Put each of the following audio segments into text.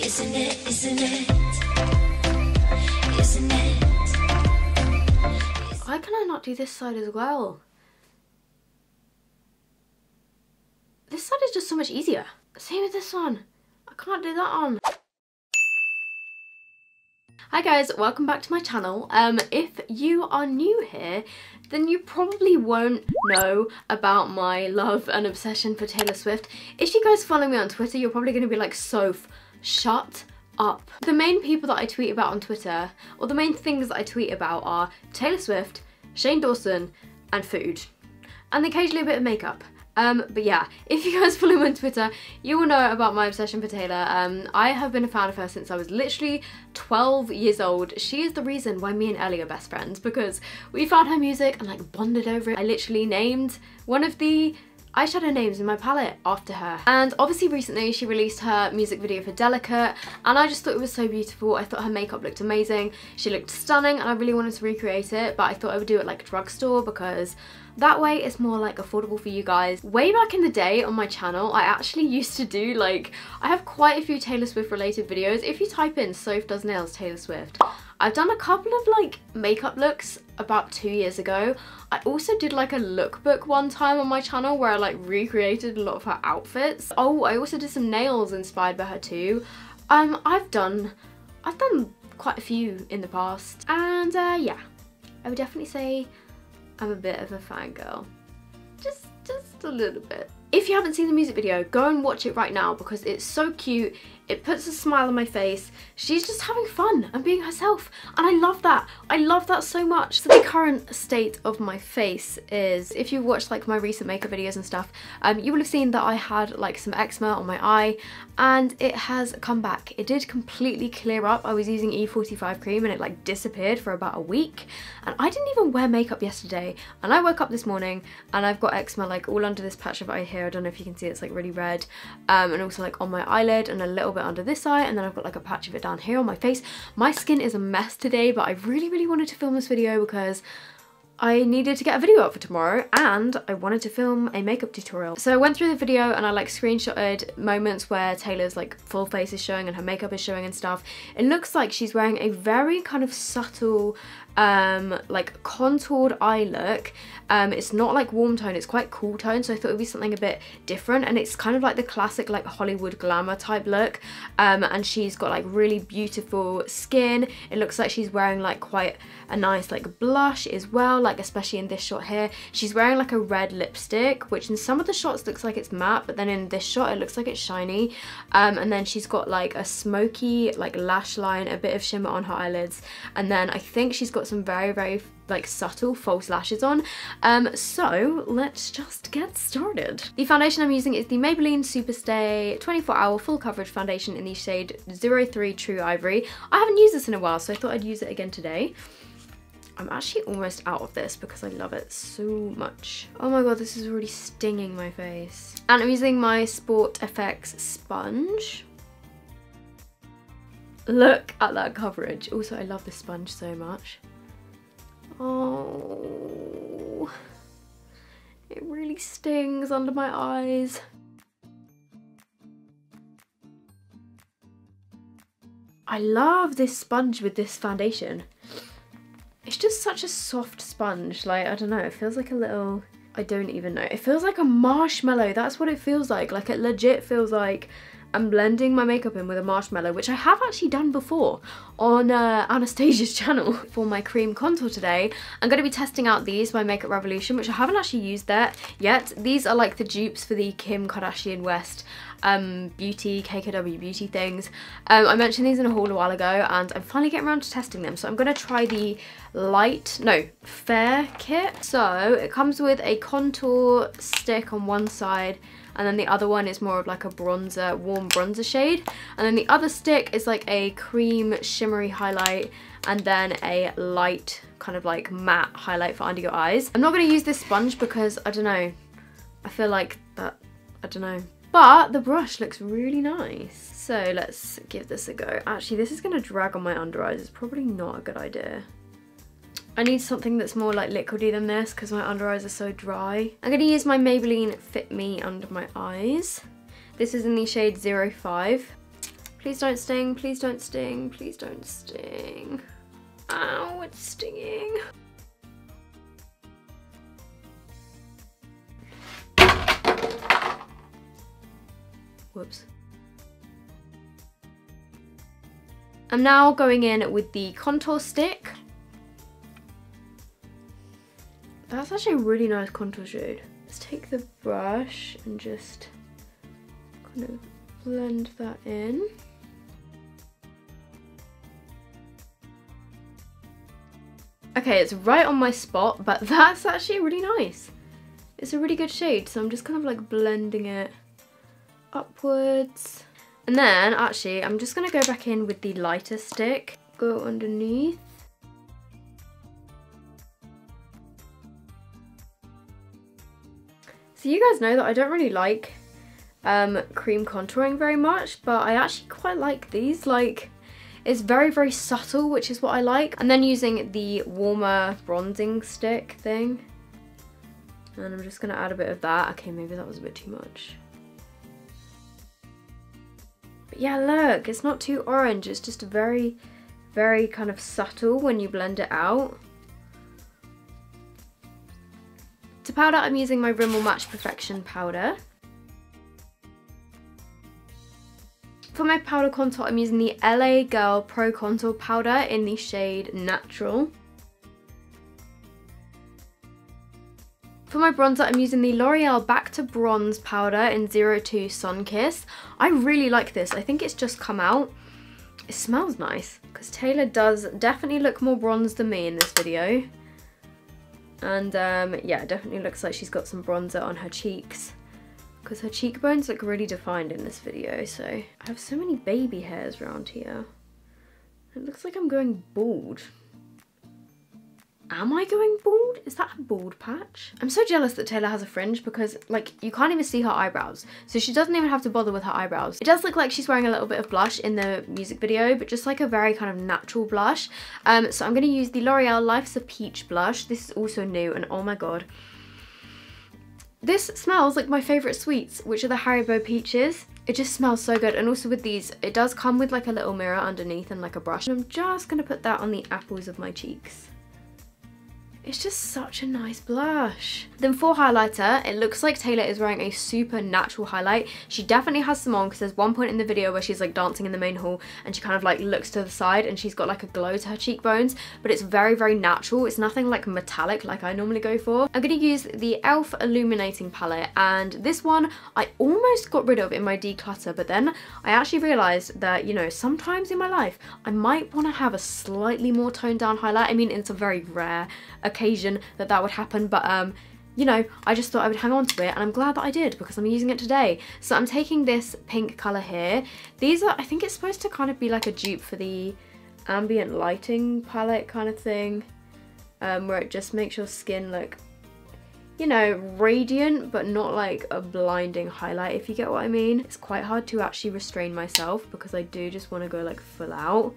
Isn't it, isn't it, isn't it? Why can I not do this side as well? This side is just so much easier. Same with this one. I can't do that on. Hi guys, welcome back to my channel. If you are new here, then you probably won't know about my love and obsession for Taylor Swift. If you guys follow me on Twitter, you're probably going to be like, Soph, shut up. The main people that I tweet about on Twitter, or the main things that I tweet about, are Taylor Swift, Shane Dawson, and food. And occasionally a bit of makeup. But yeah, if you guys follow me on Twitter, you will know about my obsession for Taylor. I have been a fan of her since I was literally 12 years old. She is the reason why me and Ellie are best friends, because we found her music and like bonded over it. I literally named one of the eyeshadow names in my palette after her. And obviously recently she released her music video for Delicate, and I just thought it was so beautiful. I thought her makeup looked amazing. She looked stunning and I really wanted to recreate it, but I thought I would do it like a drugstore because that way it's more like affordable for you guys. Way back in the day on my channel, I actually used to do like, I have quite a few Taylor Swift related videos. If you type in Soph Does Nails Taylor Swift, I've done a couple of like makeup looks about 2 years ago. I also did like a lookbook one time on my channel where I like recreated a lot of her outfits. Oh, I also did some nails inspired by her too. I've done quite a few in the past, and yeah, I would definitely say I'm a bit of a fangirl. Just a little bit. If you haven't seen the music video, go and watch it right now because it's so cute. It puts a smile on my face. She's just having fun and being herself, and I love that. I love that so much. So the current state of my face is, if you watched like my recent makeup videos and stuff, you will have seen that I had like some eczema on my eye, and it has come back. It did completely clear up. I was using E45 cream and it like disappeared for about a week, and I didn't even wear makeup yesterday, and I woke up this morning and I've got eczema like all under this patch of eye here. I don't know if you can see, it's like really red, and also like on my eyelid and a little bit under this eye, and then I've got like a patch of it down here on my face. My skin is a mess today, but I really wanted to film this video because I needed to get a video up for tomorrow and I wanted to film a makeup tutorial. So I went through the video and I like screenshotted moments where Taylor's like full face is showing and her makeup is showing and stuff. It looks like she's wearing a very kind of subtle like contoured eye look. It's not like warm tone, it's quite cool tone, so I thought it would be something a bit different, and it's kind of like the classic like Hollywood glamour type look. And she's got like really beautiful skin. It looks like she's wearing like quite a nice like blush as well, like especially in this shot here. She's wearing like a red lipstick, which in some of the shots looks like it's matte, but then in this shot it looks like it's shiny. And then she's got like a smoky like lash line, a bit of shimmer on her eyelids, and then I think she's got some very like subtle false lashes on. So let's just get started. The foundation I'm using is the Maybelline Superstay 24-hour full coverage foundation in the shade 03 True Ivory. I haven't used this in a while, so I thought I'd use it again today. I'm actually almost out of this because I love it so much. Oh my god, this is already stinging my face. And I'm using my Sport FX sponge. Look at that coverage. Also, I love this sponge so much. Oh, it really stings under my eyes. I love this sponge with this foundation. It's just such a soft sponge, like, I don't know, it feels like a little, I don't even know. It feels like a marshmallow, that's what it feels like it legit feels like I'm blending my makeup in with a marshmallow, which I have actually done before on Anastasia's channel. For my cream contour today, I'm going to be testing out these by Makeup Revolution, which I haven't actually used that yet. These are like the dupes for the Kim Kardashian West beauty, KKW beauty things. I mentioned these in a haul a while ago and I'm finally getting around to testing them. So I'm going to try the fair kit. So it comes with a contour stick on one side, and then the other one is more of like a bronzer, warm bronzer shade. And then the other stick is like a cream shimmery highlight, and then a light kind of like matte highlight for under your eyes. I'm not going to use this sponge because, I don't know, I feel like that, I don't know. But the brush looks really nice. So let's give this a go. Actually, this is going to drag on my under eyes. It's probably not a good idea. I need something that's more like liquidy than this because my under eyes are so dry. I'm going to use my Maybelline Fit Me under my eyes. This is in the shade 05. Please don't sting, please don't sting, please don't sting. Ow, it's stinging. Whoops. I'm now going in with the contour stick. That's actually a really nice contour shade. Let's take the brush and just kind of blend that in. Okay, it's right on my spot, but that's actually really nice. It's a really good shade, so I'm just kind of like blending it upwards. And then, actually, I'm just gonna go back in with the lighter stick, go underneath. So you guys know that I don't really like cream contouring very much, but I actually quite like these. Like, it's very, very subtle, which is what I like. And then using the warmer bronzing stick thing. And I'm just gonna add a bit of that. Okay, maybe that was a bit too much. But yeah, look, it's not too orange. It's just very, very kind of subtle when you blend it out. To powder, I'm using my Rimmel Match Perfection powder. For my powder contour, I'm using the LA Girl Pro Contour powder in the shade Natural. For my bronzer, I'm using the L'Oreal Back to Bronze powder in 02 Sun Kiss. I really like this. I think it's just come out. It smells nice, because Taylor does definitely look more bronzed than me in this video. And yeah, it definitely looks like she's got some bronzer on her cheeks, because her cheekbones look really defined in this video. So I have so many baby hairs around here. It looks like I'm going bald. Am I going bald? Is that a bald patch? I'm so jealous that Taylor has a fringe, because like you can't even see her eyebrows. So she doesn't even have to bother with her eyebrows. It does look like she's wearing a little bit of blush in the music video, but just like a very kind of natural blush. So I'm gonna use the L'Oreal Life's a Peach blush. This is also new, and oh my god. This smells like my favorite sweets, which are the Haribo peaches. It just smells so good. And also with these, it does come with like a little mirror underneath and like a brush. And I'm just gonna put that on the apples of my cheeks. It's just such a nice blush. Then for highlighter, it looks like Taylor is wearing a super natural highlight. She definitely has some on, because there's one point in the video where she's like dancing in the main hall and she kind of like looks to the side and she's got like a glow to her cheekbones, but it's very, very natural. It's nothing like metallic like I normally go for. I'm gonna use the e.l.f. Illuminating palette, and this one I almost got rid of in my declutter, but then I actually realized that, you know, sometimes in my life I might want to have a slightly more toned down highlight. I mean, it's a very rare occasion that would happen, but you know, I just thought I would hang on to it, and I'm glad that I did, because I'm using it today. So I'm taking this pink colour here. These are, I think it's supposed to kind of be like a dupe for the ambient lighting palette kind of thing, where it just makes your skin look, you know, radiant, but not like a blinding highlight, if you get what I mean. It's quite hard to actually restrain myself, because I do just want to go like full out.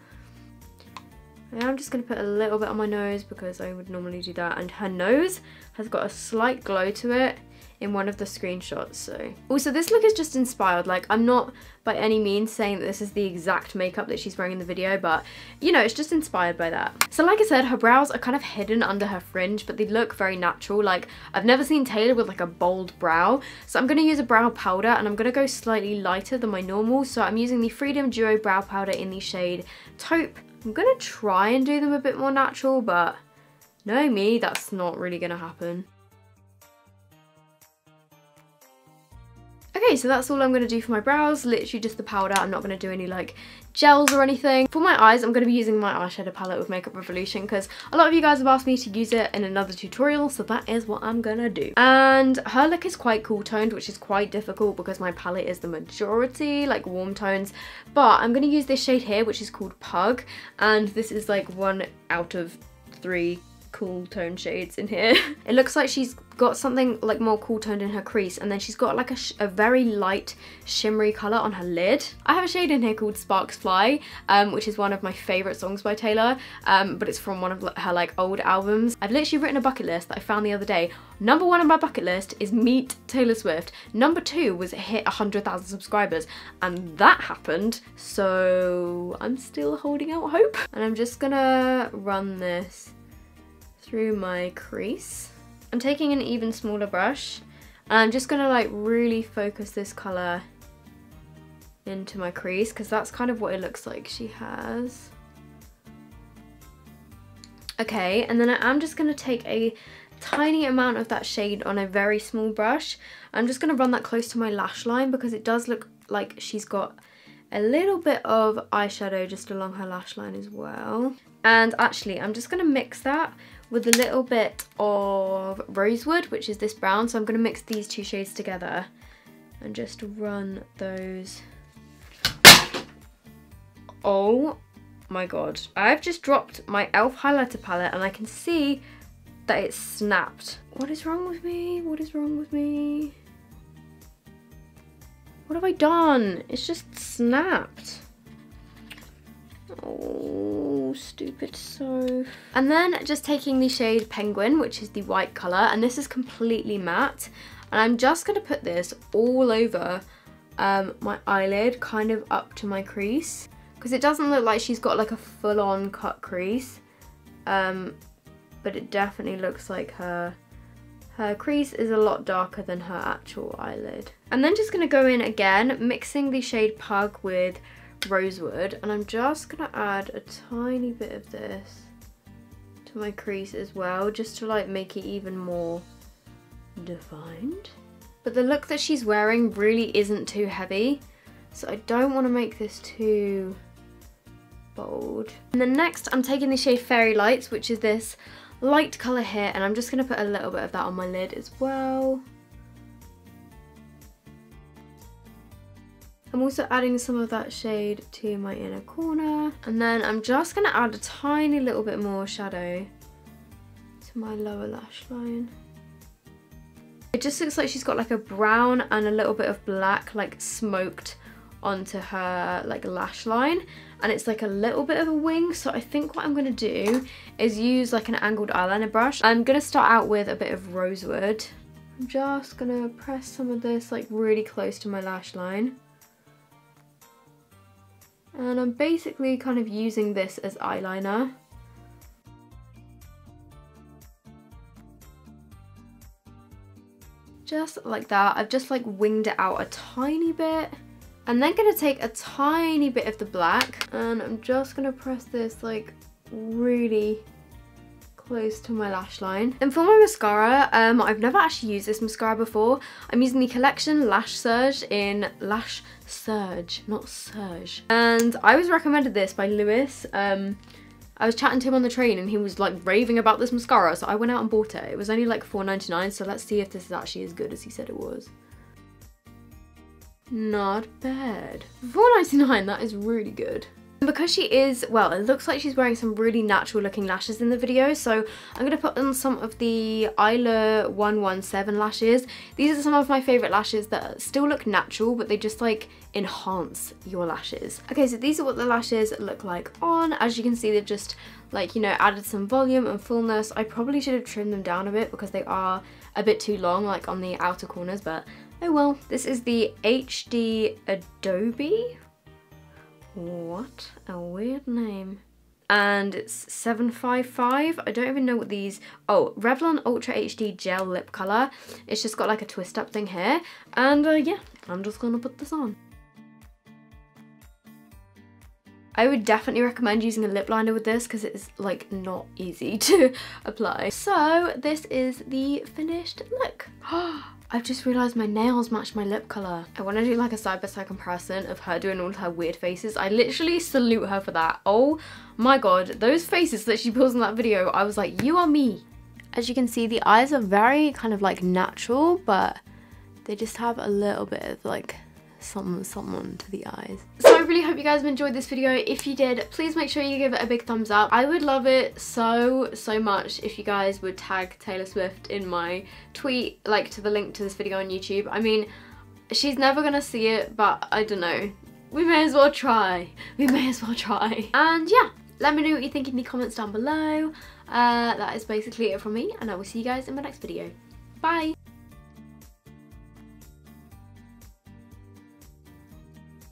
And I'm just going to put a little bit on my nose, because I would normally do that. And her nose has got a slight glow to it in one of the screenshots. So also, this look is just inspired. Like, I'm not by any means saying that this is the exact makeup that she's wearing in the video, but you know, it's just inspired by that. So like I said, her brows are kind of hidden under her fringe, but they look very natural. Like, I've never seen Taylor with like a bold brow. So I'm going to use a brow powder, and I'm going to go slightly lighter than my normal. So I'm using the Freedom Duo brow powder in the shade Taupe. I'm gonna try and do them a bit more natural, but knowing me, that's not really gonna happen. Okay, so that's all I'm gonna do for my brows, literally just the powder. I'm not gonna do any like gels or anything. For my eyes, I'm gonna be using my eyeshadow palette with Makeup Revolution, because a lot of you guys have asked me to use it in another tutorial, so that is what I'm gonna do. And her look is quite cool toned, which is quite difficult because my palette is the majority like warm tones, but I'm gonna use this shade here, which is called Pug, and this is like 1 out of 3 cool tone shades in here. It looks like she's got something like more cool toned in her crease, and then she's got like a very light shimmery colour on her lid. I have a shade in here called Sparks Fly, which is one of my favourite songs by Taylor, but it's from one of her like old albums. I've literally written a bucket list that I found the other day. Number 1 on my bucket list is meet Taylor Swift. Number 2 was hit 100,000 subscribers, and that happened, so I'm still holding out hope. And I'm just gonna run this through my crease. I'm taking an even smaller brush, and I'm just gonna like really focus this colour into my crease, because that's kind of what it looks like she has. Okay, and then I'm just gonna take a tiny amount of that shade on a very small brush. I'm just gonna run that close to my lash line, because it does look like she's got a little bit of eyeshadow just along her lash line as well. And actually, I'm just gonna mix that with a little bit of Rosewood, which is this brown. So I'm gonna mix these 2 shades together and just run those. Oh my god. I've just dropped my e.l.f. highlighter palette and I can see that it's snapped. What is wrong with me? What is wrong with me? What have I done? It's just snapped. Oh, stupid Soph. And then just taking the shade Penguin, which is the white colour, and this is completely matte. And I'm just going to put this all over my eyelid, kind of up to my crease. Because it doesn't look like she's got like a full-on cut crease. But it definitely looks like her crease is a lot darker than her actual eyelid. And then just going to go in again, mixing the shade Pug with Rosewood, and I'm just going to add a tiny bit of this to my crease as well, just to like make it even more defined. But the look that she's wearing really isn't too heavy, so I don't want to make this too bold. And then next I'm taking the shade Fairy Lights, which is this light colour here, and I'm just going to put a little bit of that on my lid as well. I'm also adding some of that shade to my inner corner, and then I'm just going to add a tiny little bit more shadow to my lower lash line. It just looks like she's got like a brown and a little bit of black like smoked onto her like lash line, and it's like a little bit of a wing. So I think what I'm going to do is use like an angled eyeliner brush. I'm going to start out with a bit of Rosewood. I'm just going to press some of this like really close to my lash line. And I'm basically kind of using this as eyeliner. Just like that. I've just like winged it out a tiny bit. I'm then going to take a tiny bit of the black, and I'm just going to press this like really close to my lash line. And for my mascara, I've never actually used this mascara before. I'm using the Collection Lash Surge in Lash Surge, not Surge. And I was recommended this by Lewis. I was chatting to him on the train and he was like raving about this mascara, so I went out and bought it. It was only like $4.99, so let's see if this is actually as good as he said it was. Not bad. $4.99, that is really good. And because she is, well, it looks like she's wearing some really natural looking lashes in the video, so I'm going to put on some of the Isla 117 lashes. These are some of my favourite lashes that still look natural, but they just like enhance your lashes. Okay, so these are what the lashes look like on. As you can see, they've just like, you know, added some volume and fullness. I probably should have trimmed them down a bit because they are a bit too long, like on the outer corners, but oh well. This is the HD Adobe. What a weird name. And it's 755. I don't even know what these... Oh, Revlon Ultra HD Gel Lip Colour. It's just got like a twist up thing here. And yeah, I'm just gonna put this on. I would definitely recommend using a lip liner with this because it's like not easy to apply. So this is the finished look. I've just realised my nails match my lip colour. I want to do like a side-by-side comparison of her doing all her weird faces. I literally salute her for that. Oh my god, those faces that she pulls in that video, I was like, you are me. As you can see, the eyes are very kind of like natural, but they just have a little bit of like something to the eyes. So I really hope you guys have enjoyed this video. If you did, please make sure you give it a big thumbs up. I would love it so much if you guys would tag Taylor Swift in my tweet, like to the link to this video on YouTube. I mean, she's never gonna see it, but I don't know. We may as well try. We may as well try. And yeah, let me know what you think in the comments down below. That is basically it from me, and I will see you guys in my next video. Bye!